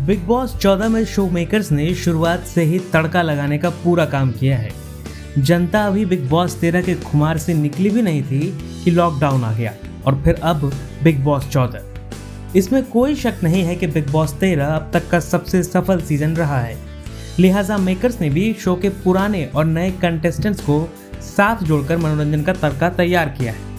Big boss 14 में show makers ने शुरुआत से ही तड़का लगाने का पूरा काम किया है। जनता अभी बिग बॉस 13 के खुमार से निकली भी नहीं थी कि लॉकडाउन आ गया और फिर अब बिग बॉस 14। इसमें कोई शक नहीं है कि बिग बॉस 13 अब तक का सबसे सफल सीजन रहा है। लिहाजा मेकर्स ने भी शो के पुराने और नए कंटेस्टेंट्स को साथ जोड़कर मनोरंजन का तड़का तैयार किया है।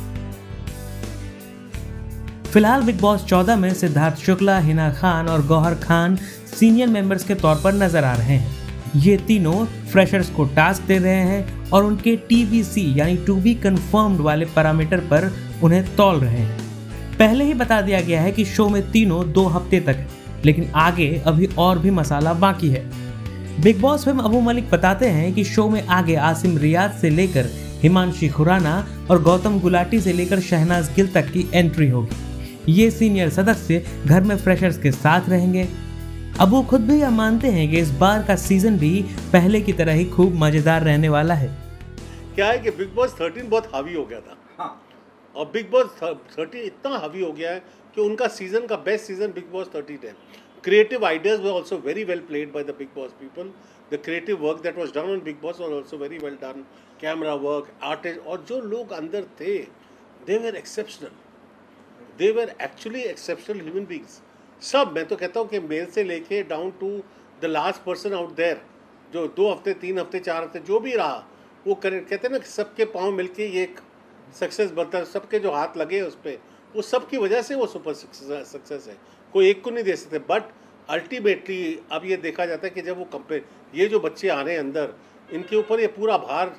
फिलहाल बिग बॉस 14 में सिद्धार्थ शुक्ला, हिना खान और गौहर खान सीनियर मेंबर्स के तौर पर नजर आ रहे हैं। ये तीनों फ्रेशर्स को टास्क दे रहे हैं और उनके TBC यानी टू बी कंफर्म्ड वाले पैरामीटर पर उन्हें तौल रहे हैं। पहले ही बता दिया गया है कि शो में तीनों 2 हफ्ते तक है, लेकिन आगे अभी और भी मसाला बाकी है। Bigg Boss fame Abu Malik बताते हैं कि शो में आगे आसिम रियाज से लेकर हिमांशी खुराना और गौतम गुलाटी से लेकर शहनाज गिल तक की एंट्री होगी। ये सीनियर सदस्य घर में फ्रेशर्स के साथ रहेंगे। अबू खुद भी यह मानते हैं कि इस बार का सीजन भी पहले की तरह ही खूब मजेदार रहने वाला है। क्या है कि बिग बॉस 13 बहुत हावी हो गया था। हाँ। और बिग बॉस 13 इतना हावी हो गया है कि उनका सीजन का बेस्ट सीजन बिग बॉस 13 है। Creative ideas were also very well played by the Bigg Boss people. The creative work that was done on Bigg Boss was also very well done. Camera work, artist और जो लोग अंदर थे they were exceptional. They were actually exceptional human beings. सब, मैं तो कहता हूँ कि मेल से लेके down to the last person out there, जो 2 हफ्ते 3 हफ्ते 4 हफ्ते जो भी रहा वो कहते हैं ना कि सबके पाँव मिलके ये एक सक्सेस बनता है। सबके जो हाथ लगे उस पर, वो सब की वजह से वो सुपर सक्सेस है। कोई एक को नहीं दे सकते। बट अल्टीमेटली अब ये देखा जाता है कि जब वो कंपेयर, ये जो बच्चे आ रहे हैं अंदर, इनके ऊपर ये पूरा भार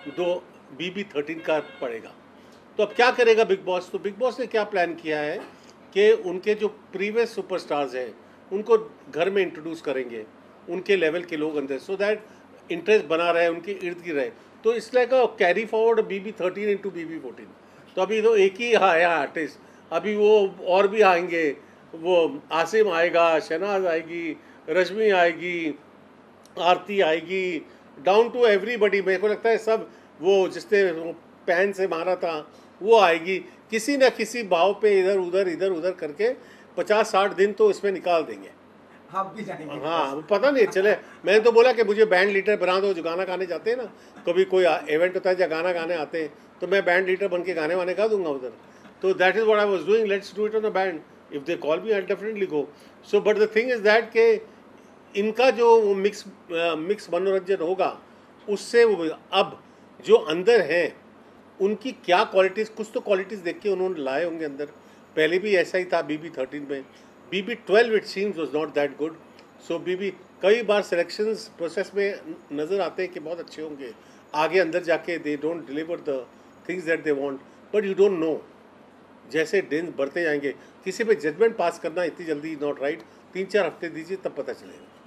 BB13 का पड़ेगा। तो अब क्या करेगा बिग बॉस? तो बिग बॉस ने क्या प्लान किया है कि उनके जो प्रीवियस सुपरस्टार्स हैं उनको घर में इंट्रोड्यूस करेंगे, उनके लेवल के लोग अंदर, सो दैट इंटरेस्ट बना रहे, उनके इर्द गिर्द रहे। तो इसलिए का carry forward BB13 into BB14। तो अभी तो एक ही आया आर्टिस्ट, अभी वो और भी आएंगे। वो आसिम आएगा, शहनाज आएगी, रश्मि आएगी, आरती आएगी, डाउन टू एवरीबडी। मेरे को लगता है सब वो जिसने पैन से मारा था वो आएगी। किसी न किसी भाव पे इधर उधर करके 50-60 दिन तो इसमें निकाल देंगे। आप भी जाएंगे? हाँ, पता नहीं चले। मैंने तो बोला कि मुझे बैंड लीडर बना दो, जो गाना गाने जाते हैं ना, कभी कोई इवेंट होता है जहाँ गाना गाने आते हैं, तो मैं बैंड लीडर बन के गाने वाने गा दूंगा उधर। तो that is what I was doing. Let's do it on a band. If they call me I definitely go. So but the thing is that के इनका जो मिक्स मनोरंजन होगा, उससे वो अब जो अंदर हैं उनकी क्या क्वालिटीज़, कुछ तो क्वालिटीज़ देख के उन्होंने लाए होंगे अंदर। पहले भी ऐसा ही था BB13 में। BB12 it seems was not that good. So कई बार सिलेक्शंस प्रोसेस में नज़र आते हैं कि बहुत अच्छे होंगे, आगे अंदर जाके they don't deliver the things that they want. But you don't know, जैसे दिन बढ़ते जाएंगे, किसी पे जजमेंट पास करना इतनी जल्दी नॉट राइट। 3-4 हफ्ते दीजिए, तब पता चलेगा।